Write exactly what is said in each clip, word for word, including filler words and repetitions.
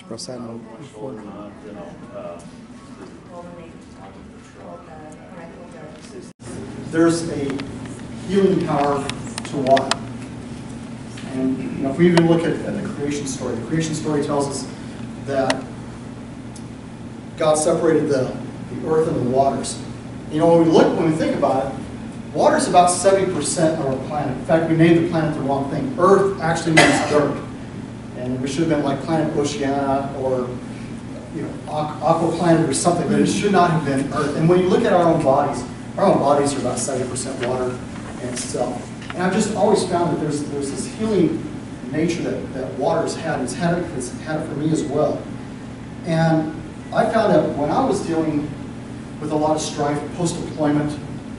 Press that on before. There's a healing power to water. And you know, if we even look at, at the creation story, the creation story tells us that God separated the, the earth and the waters. You know, when we look, when we think about it, water is about seventy percent of our planet. In fact, we named the planet the wrong thing. Earth actually means dirt. And we should have been like Planet Oceania or you know, Aqua Planet or something, but it should not have been Earth. And when you look at our own bodies, our own bodies are about seventy percent water in itself. And I've just always found that there's, there's this healing nature that, that water has had. It's had it, it's had it for me as well. And I found that when I was dealing with a lot of strife, post-deployment,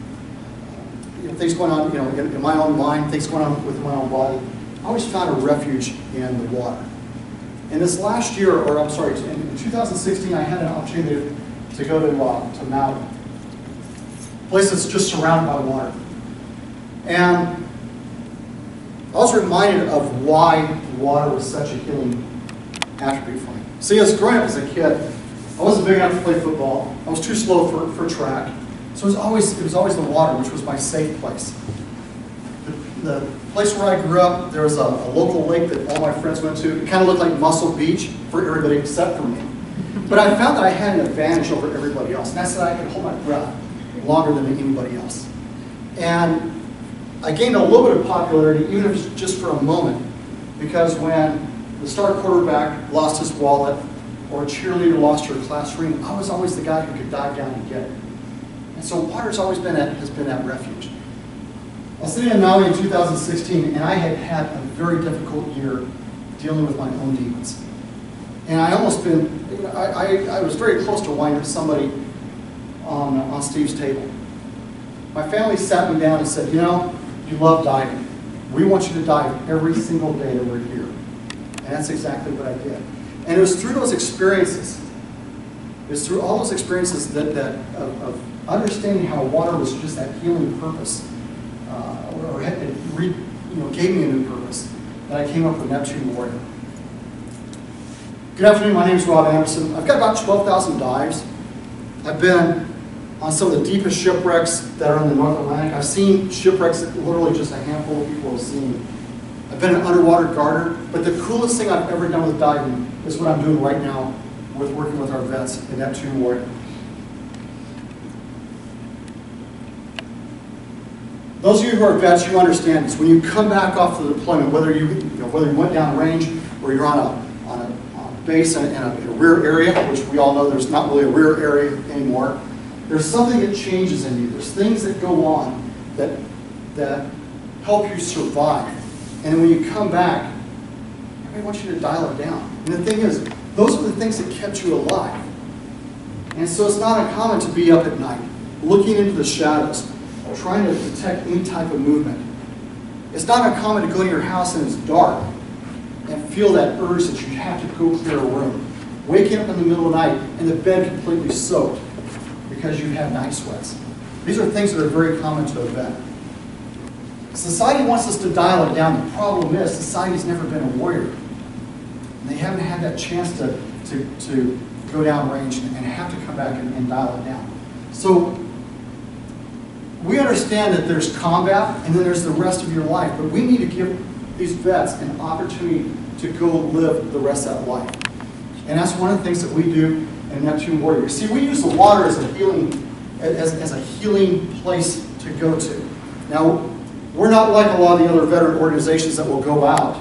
you know, things going on you know, in, in my own mind, things going on with my own body, I always found a refuge in the water. And this last year, or I'm sorry, in, in two thousand sixteen, I had an opportunity to go to, uh, to Maui, a place that's just surrounded by water. And I was reminded of why water was such a healing attribute for me. See, as growing up as a kid, I wasn't big enough to play football. I was too slow for, for track. So it was always, it was always the water, which was my safe place. The, the place where I grew up, there was a, a local lake that all my friends went to. It kind of looked like Muscle Beach for everybody except for me. But I found that I had an advantage over everybody else, and that's that I could hold my breath longer than anybody else. And I gained a little bit of popularity, even if it's just for a moment, because when the star quarterback lost his wallet or a cheerleader lost her class ring, I was always the guy who could dive down and get it. And so water's always been that, has been that refuge. I was sitting in Maui in two thousand sixteen, and I had had a very difficult year dealing with my own demons. And I almost been, you know, I, I, I was very close to winding up somebody on, on Steve's table. My family sat me down and said, you know, you love diving. We want you to dive every single day that we're here. And that's exactly what I did. And it was through those experiences, it was through all those experiences that, that of, of understanding how water was just that healing purpose, uh, or had, it re, you know, gave me a new purpose, that I came up with Neptune Warrior. Good afternoon, my name is Rob Anderson. I've got about twelve thousand dives. I've been on some of the deepest shipwrecks that are in the North Atlantic. I've seen shipwrecks that literally just a handful of people have seen. I've been an underwater guarder, but the coolest thing I've ever done with diving is what I'm doing right now with working with our vets in Neptune Warrior. Those of you who are vets, you understand this. When you come back off the deployment, whether you, you know, whether you went down range or you're on a, on a, on a base in a, in, a, in a rear area, which we all know there's not really a rear area anymore, there's something that changes in you. There's things that go on that, that help you survive. And when you come back, everybody wants you to dial it down. And the thing is, those are the things that kept you alive. And so it's not uncommon to be up at night, looking into the shadows, trying to detect any type of movement. It's not uncommon to go to your house and it's dark and feel that urge that you have to go clear a room. Waking up in the middle of the night and the bed completely soaked because you have night sweats. These are things that are very common to a vet. Society wants us to dial it down. The problem is society's never been a warrior. And they haven't had that chance to, to, to go down range and, and have to come back and, and dial it down. So we understand that there's combat and then there's the rest of your life, but we need to give these vets an opportunity to go live the rest of that life. And that's one of the things that we do in Neptune Warrior. See, we use the water as a healing, as, as a healing place to go to. Now, we're not like a lot of the other veteran organizations that will go out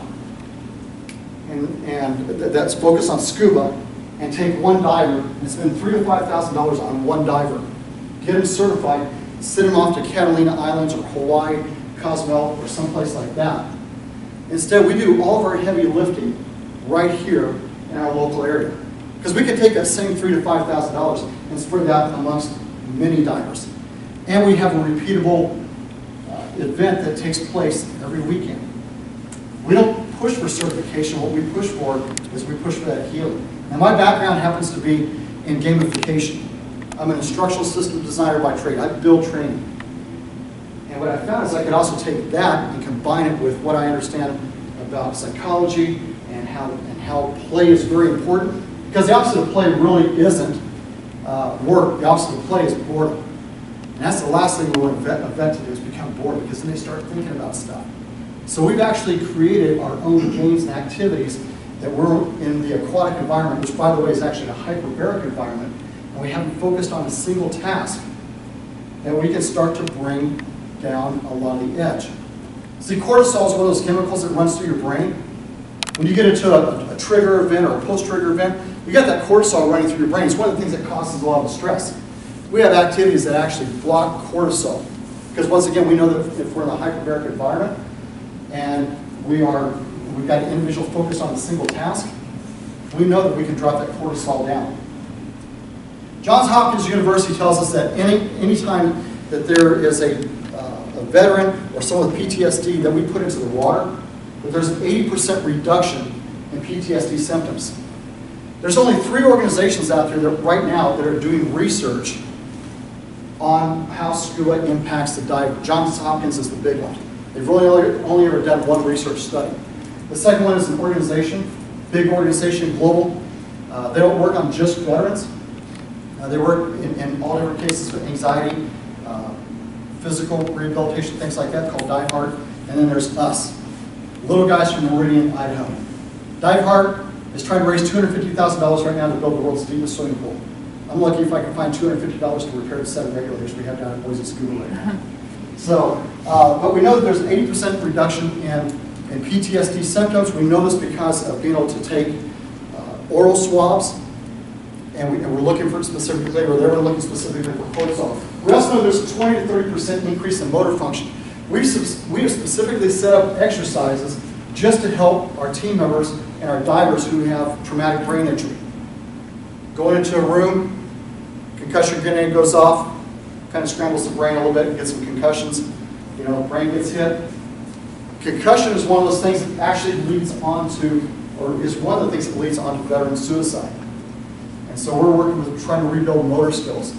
and, and that's focused on scuba and take one diver and spend three to five thousand dollars on one diver, get him certified, send him off to Catalina Islands or Hawaii, Cozumel, or someplace like that. Instead, we do all of our heavy lifting right here in our local area, because we could take that same three to five thousand dollars and spread that amongst many divers, and we have a repeatable event that takes place every weekend. We don't push for certification. What we push for is we push for that healing. Now, my background happens to be in gamification. I'm an instructional system designer by trade. I build training. And what I found is I could also take that and combine it with what I understand about psychology and how, and how play is very important. Because the opposite of play really isn't uh, work. The opposite of play is boredom. And that's the last thing we want a vet, a vet to do, is become bored, because then they start thinking about stuff. So we've actually created our own games and activities that we're in the aquatic environment, which, by the way, is actually a hyperbaric environment, and we haven't focused on a single task, that we can start to bring down a lot of the edge. See, cortisol is one of those chemicals that runs through your brain. When you get into a, a trigger event or a post-trigger event, you got that cortisol running through your brain. It's one of the things that causes a lot of stress. We have activities that actually block cortisol. Because once again, we know that if we're in a hyperbaric environment and we are, we've got an individual focused on a single task, we know that we can drop that cortisol down. Johns Hopkins University tells us that any anytime that there is a, uh, a veteran or someone with P T S D that we put into the water, that there's an eighty percent reduction in P T S D symptoms. There's only three organizations out there that right now that are doing research on how scuba impacts the diver. Johns Hopkins is the big one. They've really only, only ever done one research study. The second one is an organization, big organization, global. Uh, they don't work on just veterans. Uh, they work in, in all different cases for anxiety, uh, physical rehabilitation, things like that, called Dive Hard. And then there's us, little guys from Meridian, Idaho. Dive Hard is trying to raise two hundred fifty thousand dollars right now to build the world's deepest swimming pool. I'm lucky if I can find two hundred fifty dollars to repair the set of regulators we have down at Boise Scuba right now. So, uh, but we know that there's an eighty percent reduction in, in P T S D symptoms. We know this because of being able to take uh, oral swabs, and, we, and we're looking for specifically, or they were looking specifically for cortisol. We also know there's a twenty to thirty percent increase in motor function. We've, we have specifically set up exercises just to help our team members and our divers who have traumatic brain injury. Going into a room, concussion grenade goes off, kind of scrambles the brain a little bit and gets some concussions. You know, the brain gets hit. Concussion is one of those things that actually leads on to, or is one of the things that leads on to veteran suicide. And so we're working with trying to rebuild motor skills.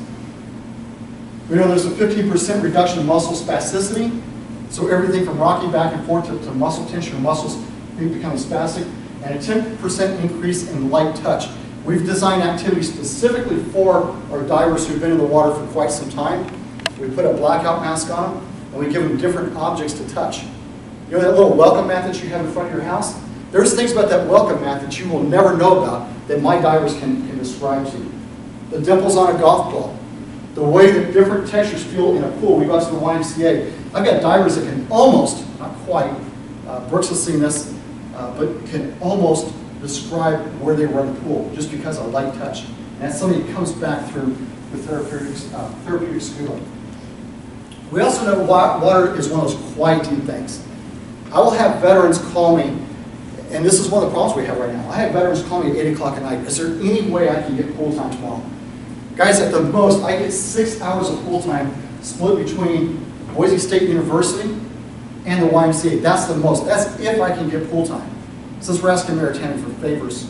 We know there's a fifteen percent reduction in muscle spasticity. So everything from rocking back and forth to, to muscle tension or muscles becoming spastic, and a ten percent increase in light touch. We've designed activities specifically for our divers who've been in the water for quite some time. We put a blackout mask on them, and we give them different objects to touch. You know that little welcome mat that you have in front of your house? There's things about that welcome mat that you will never know about that my divers can, can describe to you. The dimples on a golf ball, the way that different textures feel in a pool. We go out to the Y M C A. I've got divers that can almost, not quite, uh, Brooks has seen this, uh, but can almost describe where they were in the pool just because of light touch. And that's something that comes back through the therapeutic, uh, therapeutic scuba. We also know water is one of those quieting things. I will have veterans call me, and this is one of the problems we have right now. I have veterans call me at eight o'clock at night. Is there any way I can get pool time tomorrow? Guys, at the most, I get six hours of pool time split between Boise State University and the Y M C A. That's the most. That's if I can get pool time. Since we're asking Meridian for favors,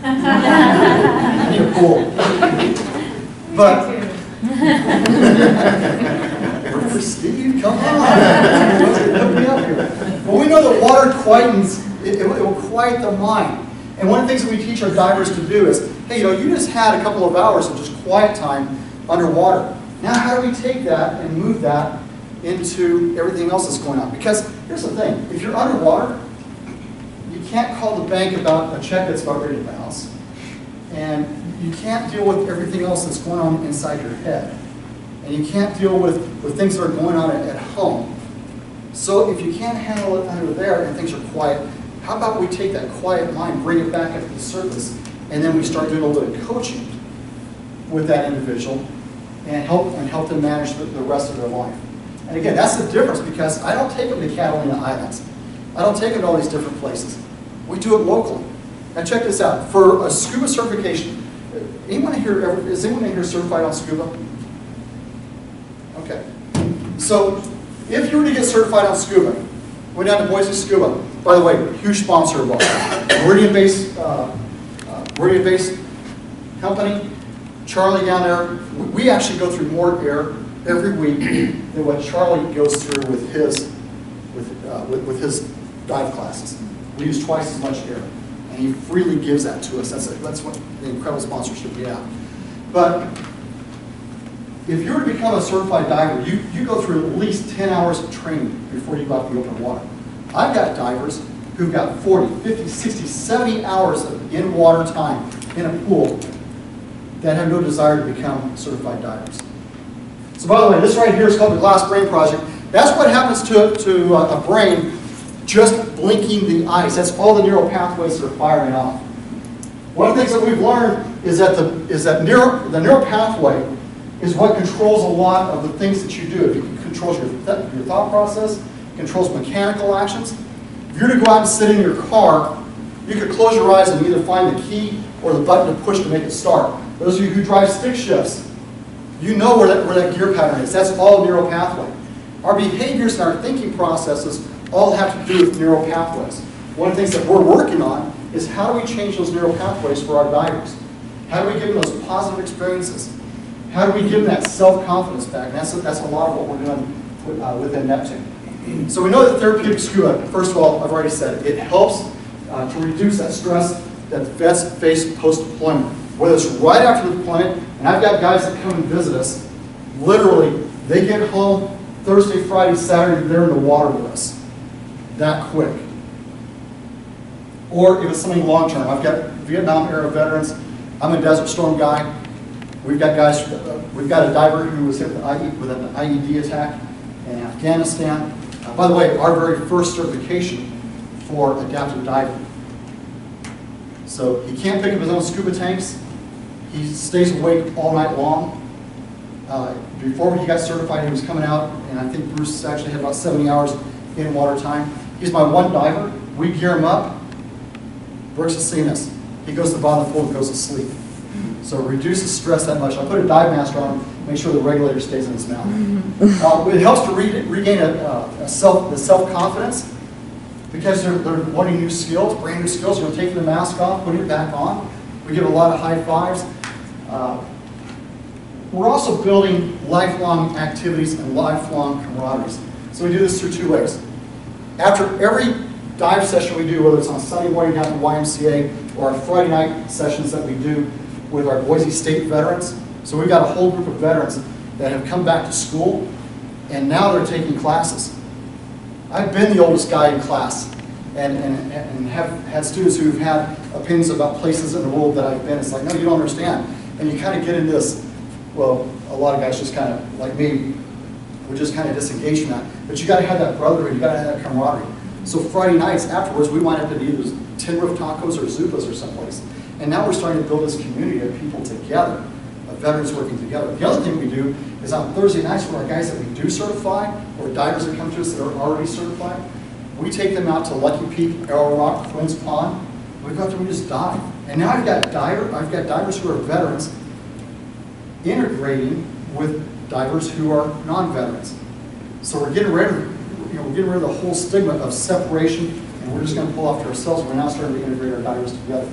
I need a pool. But, Steve, come on. Put me up here. But we know that water quietens, it, it, it will quiet the mind. And one of the things that we teach our divers to do is, hey, you know, you just had a couple of hours of just quiet time underwater. Now how do we take that and move that into everything else that's going on? Because here's the thing, if you're underwater, you can't call the bank about a check that's about ready to bounce. And you can't deal with everything else that's going on inside your head. And you can't deal with, with things that are going on at, at home. So if you can't handle it under there and things are quiet, how about we take that quiet mind, bring it back up to the surface, and then we start doing a little bit of coaching with that individual and help, and help them manage the, the rest of their life. And again, that's the difference, because I don't take them to Catalina Islands. I don't take them to all these different places. We do it locally. Now check this out. For a scuba certification, anyone here ever, is anyone in here certified on scuba? Okay. So if you were to get certified on scuba, went down to Boise Scuba, by the way, huge sponsor of ours, Meridian-based uh, uh, Meridian-based company, Charlie down there, we actually go through more air every week than what Charlie goes through with his, with, uh, with, with his dive classes. We use twice as much air. And he freely gives that to us. That's, a, that's what the incredible sponsorship we have. But if you were to become a certified diver, you, you go through at least ten hours of training before you go out to the open water. I've got divers who've got forty, fifty, sixty, seventy hours of in-water time in a pool that have no desire to become certified divers. So by the way, this right here is called the Glass Brain Project. That's what happens to, to a brain just blinking the eyes. That's all the neural pathways that are firing off. One of the things that we've learned is that the, is that neuro, the neural pathway is what controls a lot of the things that you do. It controls your, th your thought process, controls mechanical actions. If you were to go out and sit in your car, you could close your eyes and either find the key or the button to push to make it start. Those of you who drive stick shifts, you know where that, where that gear pattern is. That's all neural pathway. Our behaviors and our thinking processes all have to do with neural pathways. One of the things that we're working on is how do we change those neural pathways for our divers? How do we give them those positive experiences? How do we give them that self-confidence back? And that's, that's a lot of what we're doing with, uh, within Neptune. So we know that therapeutic scuba, first of all, I've already said it, it helps uh, to reduce that stress that vets face post-deployment. Whether it's right after the deployment, and I've got guys that come and visit us, literally, they get home Thursday, Friday, Saturday, they're in the water with us. That quick. Or if it's something long-term, I've got Vietnam-era veterans. I'm a Desert Storm guy. We've got guys, uh, we've got a diver who was hit with, I E, with an I E D attack in Afghanistan. Uh, by the way, our very first certification for adaptive diving. So he can't pick up his own scuba tanks. He stays awake all night long. Uh, before he got certified, he was coming out, and I think Bruce actually had about seventy hours in water time. He's my one diver. We gear him up. Brooks has seen us. He goes to the bottom of the pool and goes to sleep. So it reduces stress that much. I put a dive mask on him, make sure the regulator stays in his mouth. Uh, it helps to re regain a, a self, the self-confidence because they're, they're learning new skills, brand new skills. You're taking the mask off, putting it back on. We give a lot of high fives. Uh, we're also building lifelong activities and lifelong camaraderies. So we do this through two ways. After every dive session we do, whether it's on Sunday morning down at the Y M C A or our Friday night sessions that we do with our Boise State veterans. So we've got a whole group of veterans that have come back to school and now they're taking classes. I've been the oldest guy in class and, and, and have had students who've had opinions about places in the world that I've been. It's like, no, you don't understand. And you kind of get into this, well, a lot of guys just kind of, like me, we're just kind of disengaged from that. But you got to have that brotherhood, you got to have that camaraderie. So Friday nights afterwards, we wind up at either Tin Roof Tacos or Zupas or someplace. And now we're starting to build this community of people together, of veterans working together. The other thing we do is on Thursday nights for our guys that we do certify, or divers that come to us that are already certified, we take them out to Lucky Peak, Arrow Rock, Twins Pond. We go out there and we just dive. And now I've got diver, I've got divers who are veterans integrating with divers who are non-veterans. So we're getting rid of, you know, we're getting rid of the whole stigma of separation, and we're just going to pull off to ourselves. We're now starting to integrate our divers together.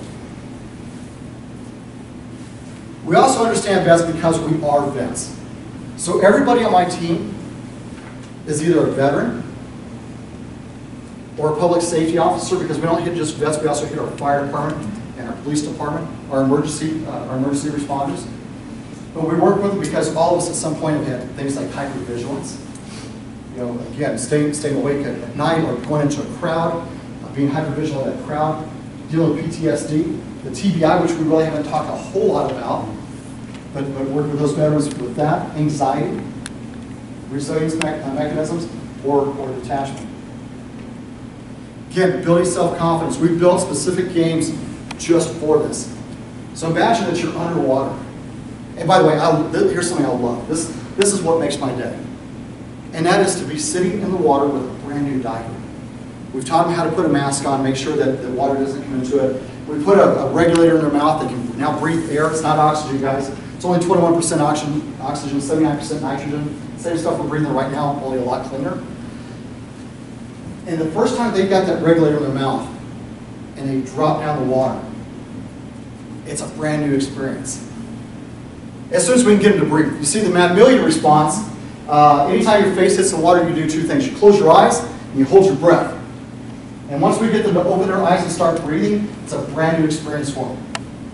We also understand vets because we are vets. So everybody on my team is either a veteran or a public safety officer, because we don't hit just vets, we also hit our fire department and our police department, our emergency, uh, our emergency responders. But we work with them because all of us at some point have had things like hypervigilance. You know, again, staying, staying awake at, at night or going into a crowd, uh, being hypervigilant at that crowd, dealing with P T S D, the T B I, which we really haven't talked a whole lot about, but, but work with those veterans with that, anxiety, resilience me uh, mechanisms, or, or detachment. Again, building self-confidence. We've built specific games just for this. So imagine that you're underwater. And by the way, I, here's something I love. This, this is what makes my day. And that is to be sitting in the water with a brand new diver. We've taught them how to put a mask on, make sure that the water doesn't come into it. We put a, a regulator in their mouth. They can now breathe air. It's not oxygen, guys. It's only twenty-one percent oxygen, oxygen, seventy-nine percent nitrogen. Same stuff we're breathing right now, only a lot cleaner. And the first time they got that regulator in their mouth and they drop down the water, it's a brand new experience. As soon as we can get them to breathe. You see the mammalian response. Uh, anytime your face hits the water, you do two things. You close your eyes and you hold your breath. And once we get them to open their eyes and start breathing, it's a brand new experience for them.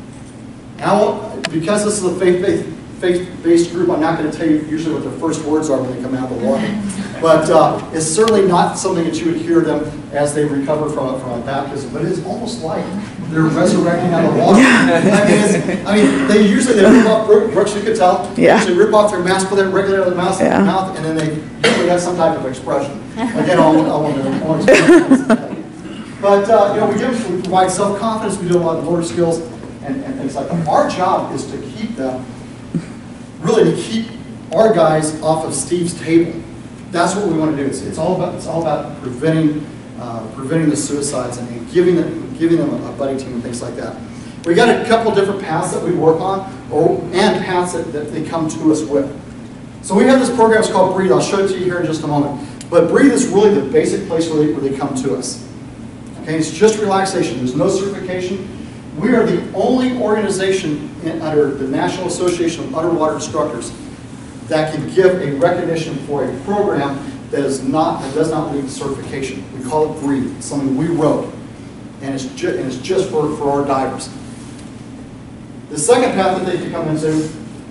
Now, because this is a faith-based faith-based group, I'm not going to tell you usually what their first words are when they come out of the water. But uh, it's certainly not something that you would hear them as they recover from, from a baptism. But it's almost like they're resurrecting out of the water. I mean, it's, I mean, they usually they rip off, Brooks, you could tell, yeah. they rip off their mask, put it regularly out of the mouth, yeah. mouth, and then they usually have some type of expression. Again, I won't, I won't, I won't explain that. But uh, you know, we give them, we provide self-confidence, we do a lot of motor skills and, and things like that. Our job is to keep them, really to keep our guys off of Steve's table. That's what we want to do. It's, it's all about it's all about preventing uh, preventing the suicides and, and giving them giving them a, a buddy team and things like that. We got a couple different paths that we work on, or and paths that, that they come to us with. So we have this program. It's called Breathe. I'll show it to you here in just a moment. But Breathe is really the basic place where they, where they come to us. Okay, it's just relaxation. There's no certification. We are the only organization in, under the National Association of Underwater Instructors that can give a recognition for a program that is not that does not need certification. We call it Breathe. It's something we wrote, and it's just and it's just for for our divers. The second path that they can come into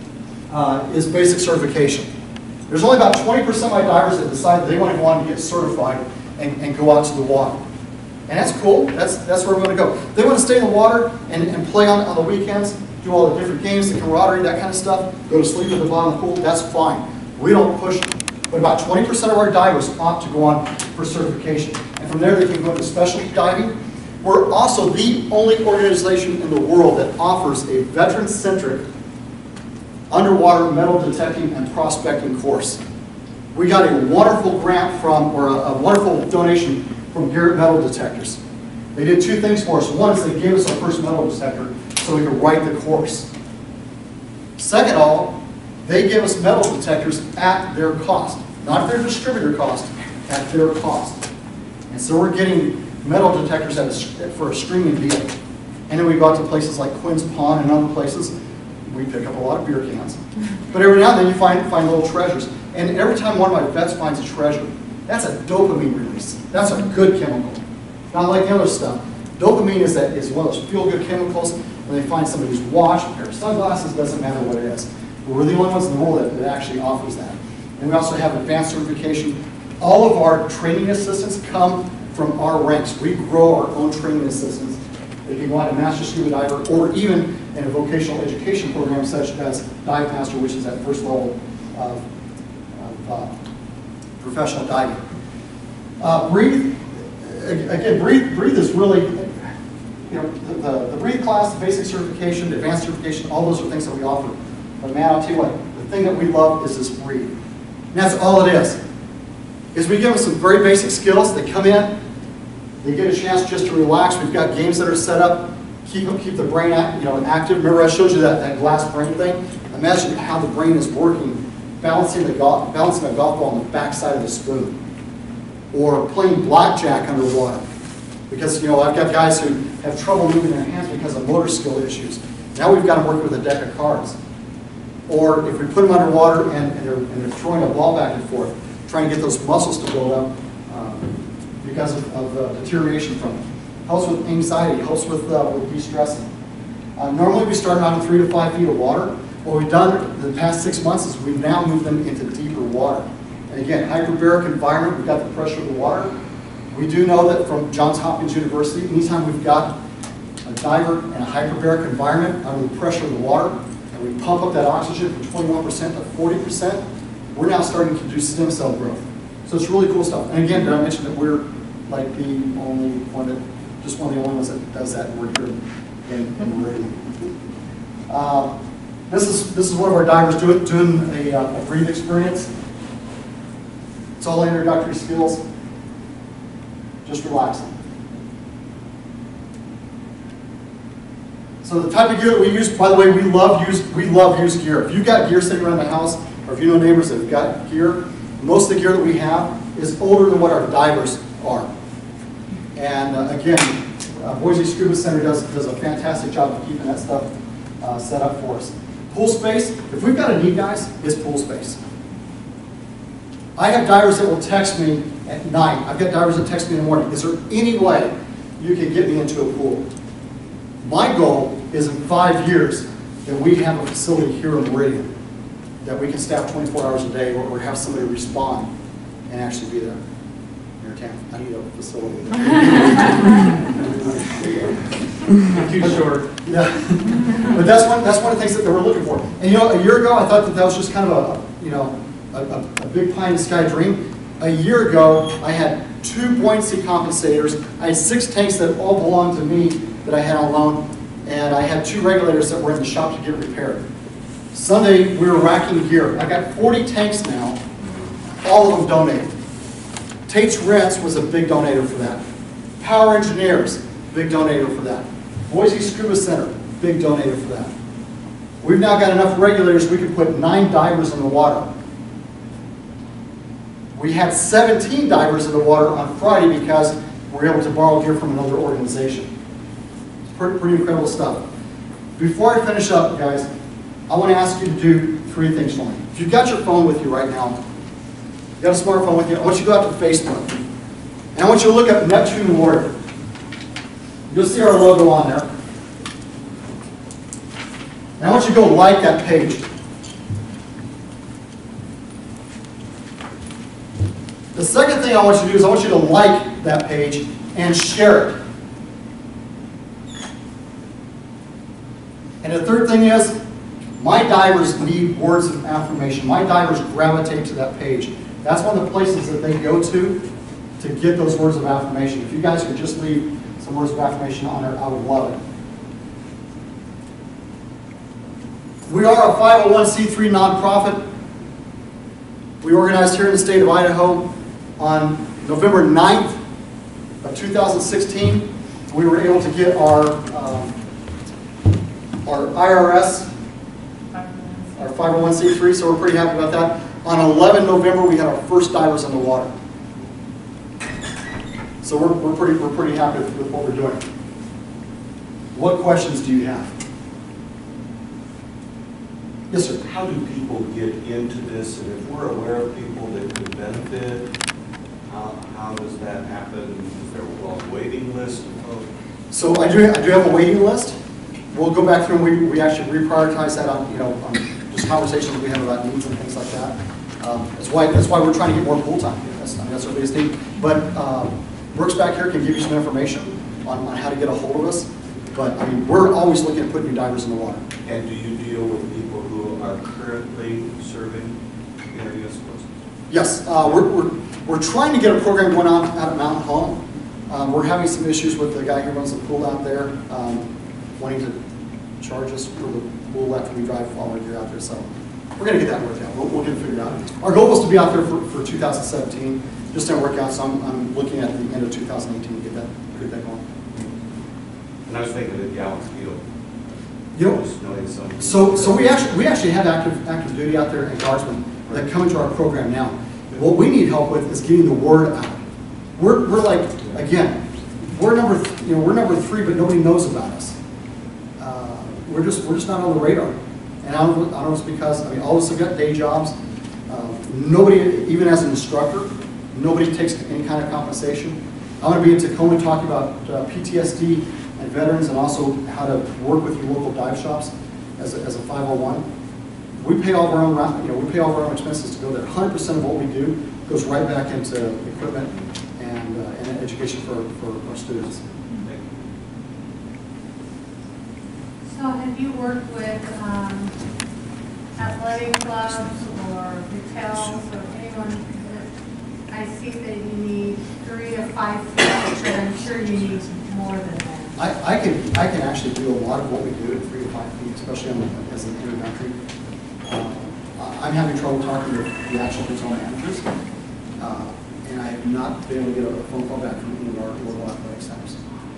uh, is basic certification. There's only about twenty percent of my divers that decide they want to go on to get certified and, and go out to the water. And that's cool. That's that's where we want to go. They want to stay in the water and, and play on, on the weekends, do all the different games, the camaraderie, that kind of stuff, go to sleep at the bottom of the pool, that's fine. We don't push them. But about twenty percent of our divers opt to go on for certification. And from there they can go into specialty diving. We're also the only organization in the world that offers a veteran-centric underwater metal detecting and prospecting course. We got a wonderful grant from, or a, a wonderful donation from Garrett Metal Detectors. They did two things for us. One is they gave us our first metal detector so we could write the course. Second of all, they give us metal detectors at their cost. Not at their distributor cost, at their cost. And so we're getting metal detectors at a, for a streaming deal. And then we go out to places like Quinn's Pond and other places. We pick up a lot of beer cans. But every now and then you find, find little treasures. And every time one of my vets finds a treasure, that's a dopamine release. That's a good chemical. Not like the other stuff. Dopamine is, that, is one of those feel-good chemicals. When they find somebody's watch, a pair of sunglasses, doesn't matter what it is. But we're the only ones in the world that, that actually offers that. And we also have advanced certification. All of our training assistants come from our ranks. We grow our own training assistants. They can go on to Master Scuba Diver, or even in a vocational education program such as Dive Master, which is that first level of, of uh, professional diving. Uh, breathe, again, breathe, breathe is really, you know, the, the, the Breathe class, the basic certification, the advanced certification, all those are things that we offer. But man, I'll tell you what, the thing that we love is this Breathe. And that's all it is. Is we give them some very basic skills. They come in, they get a chance just to relax. We've got games that are set up, keep keep the brain act, you know, active. Remember I showed you that, that glass brain thing? Imagine how the brain is working, balancing the golf, balancing a golf ball on the backside of the spoon. Or playing blackjack underwater. Because, you know, I've got guys who have trouble moving their hands because of motor skill issues. Now we've got them working with a deck of cards. Or if we put them underwater and, and, they're, and they're throwing a ball back and forth, trying to get those muscles to build up um, because of, of uh, deterioration from it. Helps with anxiety, helps with, uh, with de-stressing. Uh, normally we start out in three to five feet of water. What we've done in the past six months is we've now moved them into deeper water. And again, hyperbaric environment, we've got the pressure of the water. We do know that from Johns Hopkins University, anytime we've got a diver in a hyperbaric environment under the pressure of the water, and we pump up that oxygen from twenty-one percent to forty percent, we're now starting to do stem cell growth. So it's really cool stuff. And again, did I mention that we're like the only one that, just one of the only ones that does that, and we're here in, in Meridian. Uh, this is this is one of our divers doing, doing a, uh, a Breathe experience. It's all introductory skills. Just relaxing. So the type of gear that we use, by the way, we love use we love use gear. If you've got gear sitting around the house, or if you know neighbors that have got gear, most of the gear that we have is older than what our divers are. And uh, again, uh, Boise Scuba Center does does a fantastic job of keeping that stuff uh, set up for us. Pool space. If we've got a need, guys, it's pool space. I have divers that will text me at night. I've got divers that text me in the morning. Is there any way you can get me into a pool? My goal is in five years that we have a facility here in Meridian that we can staff twenty-four hours a day, or, or have somebody respond and actually be there. Mayor Tam, I need a facility. Too short. Yeah, but that's one. That's one of the things that we're looking for. And you know, a year ago, I thought that that was just kind of a, you know, a, a, a big pie in the sky dream. A year ago, I had two buoyancy compensators. I had six tanks that all belonged to me that I had on loan, and I had two regulators that were in the shop to get repaired. Sunday, we were racking gear. I got forty tanks now, all of them donated. Tate's Rents was a big donator for that. Power Engineers, big donator for that. Boise Scuba Center, big donator for that. We've now got enough regulators we can put nine divers in the water. We had seventeen divers in the water on Friday because we were able to borrow gear from another organization. It's pretty, pretty incredible stuff. Before I finish up, guys, I want to ask you to do three things for me. If you've got your phone with you right now, you've got a smartphone with you, I want you to go out to Facebook. And I want you to look up Neptune Warrior. You'll see our logo on there. And I want you to go like that page. The second thing I want you to do is I want you to like that page and share it. And the third thing is, my divers need words of affirmation. My divers gravitate to that page. That's one of the places that they go to to get those words of affirmation. If you guys could just leave some words of affirmation on there, I would love it. We are a five oh one c three nonprofit. We organized here in the state of Idaho on November ninth of two thousand sixteen. We were able to get our, um, our I R S, our five oh one c three, so we're pretty happy about that. On eleven November, we had our first divers in the water. So we're, we're, pretty, we're pretty happy with, with what we're doing. What questions do you have? Yes, sir. How do people get into this? And if we're aware of people that could benefit, how, how does that happen? Is there a waiting list? So I do, I do have a waiting list. We'll go back through and we, we actually reprioritize that on, you know, on just conversations we have about needs and things like that. Um, that's why that's why we're trying to get more pool time. That's, I mean, that's our biggest need. But um, Brooks back here can give you some information on, on how to get a hold of us. But I mean, we're always looking at putting new divers in the water. And do you deal with people who are currently serving area sports? Yes, uh, we're, we're we're trying to get a program going on out at Mountain Home. Um, we're having some issues with the guy who runs the pool out there, um, wanting to charge us for the pool after we drive all our gear out there. So we're going to get that worked out. We'll, we'll get it figured out. Our goal was to be out there for, for two thousand seventeen. Just didn't work out, so I'm, I'm looking at the end of two thousand eighteen to get that, get that going. And I was thinking of Gallup Field. You know, Just knowing something. so so we actually we actually have active active duty out there and guardsmen that come into our program now. What we need help with is getting the word out. We're we're like again, we're number th you know we're number three, but nobody knows about us. Uh, we're just we're just not on the radar. And I don't, I don't know if it's because I mean all of us have got day jobs. Uh, nobody, even as an instructor, nobody takes any kind of compensation. I'm going to be in Tacoma talking about uh, P T S D and veterans, and also how to work with your local dive shops as a, as a five oh one. We pay all of our own, you know, we pay all of our own expenses to go there. one hundred percent of what we do goes right back into equipment and, uh, and education for, for our students. So have you worked with um, athletic clubs or hotels or anyone that I see that you need three to five feet, but I'm sure you need more than that. I, I can I can actually do a lot of what we do at three to five feet, especially on the, as an introductory. Uh, I'm having trouble talking to the actual hotel managers, uh, and I have not been able to get a phone call back from any of our local athletic centers.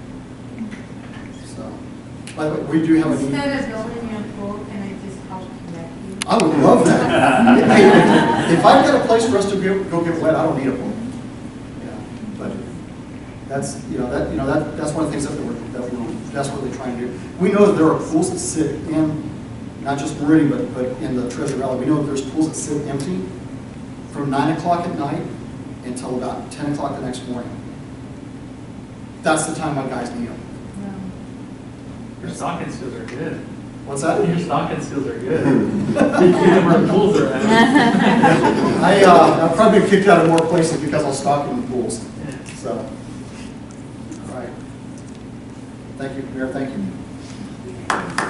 So, by the way, we do have a need. Instead of building me a pool, can I just help connect you? I would love that. Hey, if I've got a place for us to go, go get wet, I don't need a pool. Yeah, but that's you know that you know that that's one of the things that we're that we're desperately trying to do. We know that there are pools that sit in not just Meridian, but but in the Treasure Valley. We know that there's pools that sit empty from nine o'clock at night until about ten o'clock the next morning. That's the time my guys need them. Your stocking skills are good. What's that? Your stocking skills are good. You know where the pools are at. I, uh, I've probably been kicked out of more places because I'm stocking the pools. So, all right. Thank you, Mayor. Thank you.